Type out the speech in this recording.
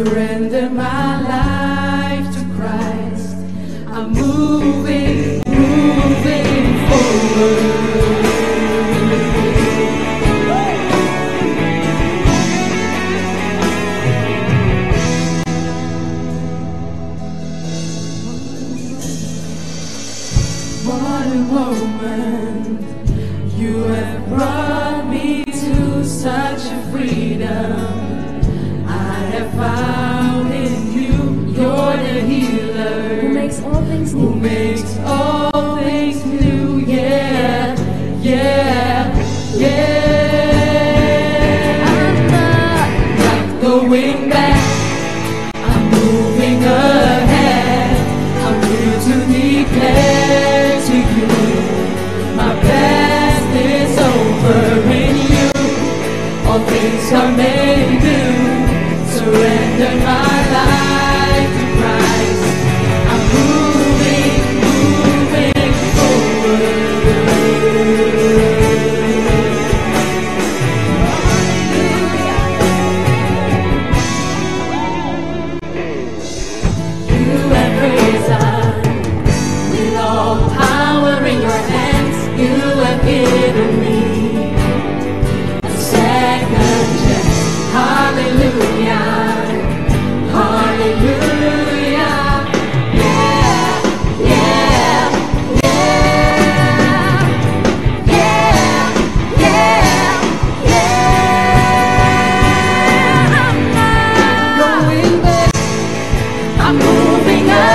surrender my life to Christ. I'm moving forward. What a moment, you have brought me to such a freedom. I have found in you, you're the healer who makes all things new. Who makes all things new, yeah, yeah, yeah. I'm not going back, I'm moving ahead. I'm here to declare to you, my past is over in you. All things are made new. Surrender my life to Christ. I'm moving forward. You have risen with all power in your hands. You have given me a second chance. Hallelujah. Hallelujah. Yeah, yeah, yeah. Yeah, yeah, yeah. I'm not going back. I'm moving on.